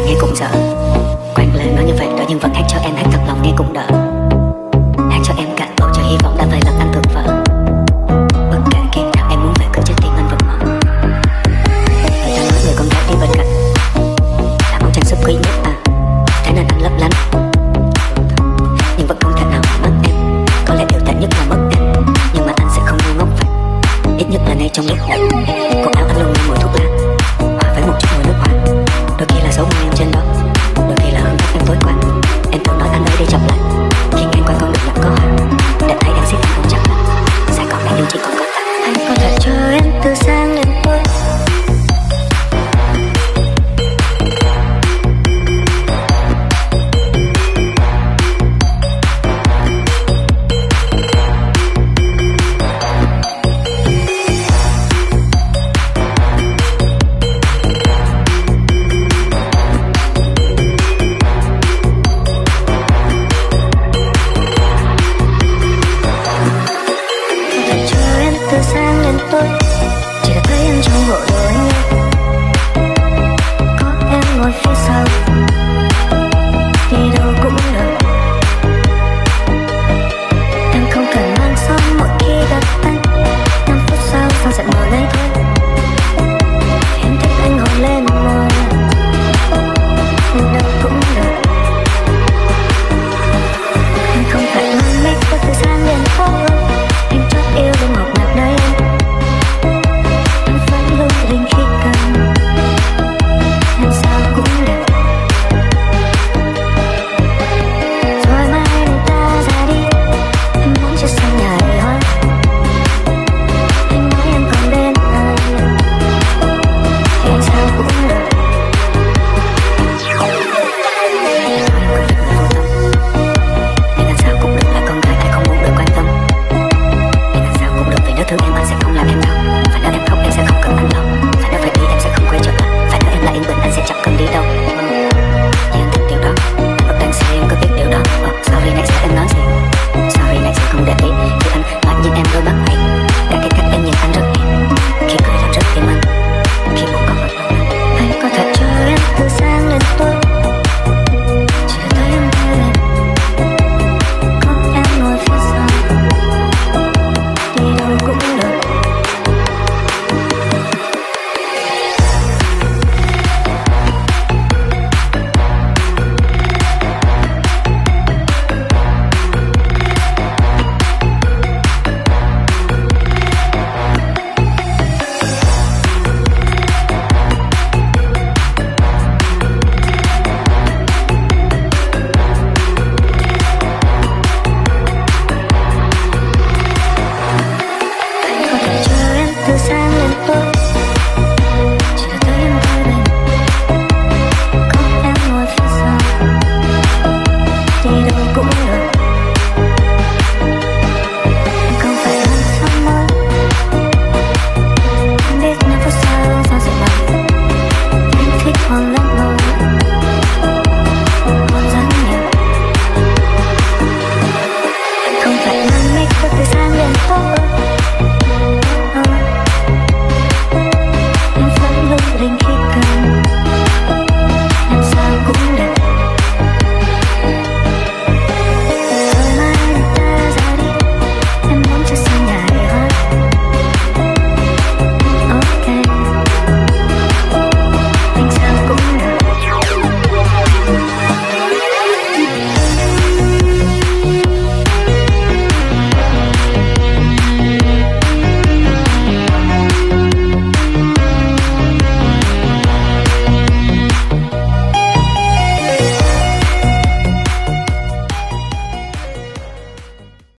nghe cũng dở. Quanh lời nói như vậy đó nhưng vẫn hát cho em, hát thật lòng nghe cũng đỡ. Hát cho em cạn bầu trời hy vọng đã vài lần anh tưởng vỡ. Bất kể khi nào em muốn về cứ trái tim anh vẫn mở. Người ta nói người con gái đi bên cạnh là món trang sức quý nhất à, thế nên anh lấp lánh. Nhưng vẫn không thể nào mất em. Có lẽ điều tệ nhất là mất em, nhưng mà anh sẽ không ngu ngốc vậy. Ít nhất là ngay trong lúc này quần áo anh luôn như mùi thuốc lá hòa với một chút mùi nước hoa. Đôi khi là dấu môi em trên đó, đôi khi là hương thơm em tối qua. Em thường nói anh ơi đi chậm lại, khi ngang qua con đường nhỏ có hoa để thấy em siết anh ôm chặt lại. Sài Gòn này nhưng chỉ còn có ta. Anh có thể chờ em từ sáng đến tối. Từ sáng đến tối chỉ là thấy em trong bộ đồ anh nhé. Có em ngồi phía sau đi đâu cũng được. Em không cần mang son mỗi khi gặp anh. 5 phút sau sao giận màu lấy thôi. Em thích anh hôn lên môi đâu cũng được. Em không phải mang make up từ sáng đến tối. Em chót yêu đêm ngọt ngào nơi em vẫn lung linh khi cần. Em sao cũng được. Rồi mai này ta ra đi. Em muốn cho sân nhà đầy hoa. Anh nói em còn bên anh thì em sao cũng được. Em nói em có việc là vô tâm, nhưng anh sao cũng được là con gái ai không muốn được quan tâm. Nếu thương em anh sẽ không làm em đau. Phải nếu em khóc em sẽ không cần anh lâu. Phải nếu phải đi em sẽ không quay trở lại. Phải nếu em là yên bình anh sẽ chẳng cần đi đâu. Nhưng anh thích điều đó. Anh vẫn đang say em có biết điều đó. Sorry nãy giờ em nói gì. Sorry nãy giờ không để ý. Vì anh lại nhìn em đôi mắt ấy. Cả cái cách em nhìn anh rất hiền. Khi cười làm rất tim anh. Khi buồn còn vẫn anh có thể chờ em từ xa.